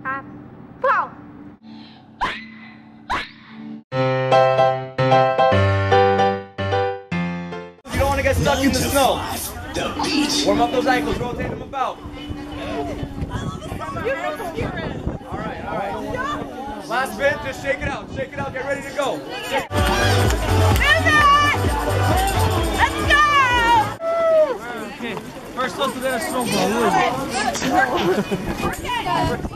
Go! You don't want to get stuck in the snow. Warm up those ankles, rotate them about. Alright, alright. Last bit, just shake it out, get ready to go. Move it! Let's go! Okay, first let's do that snowball.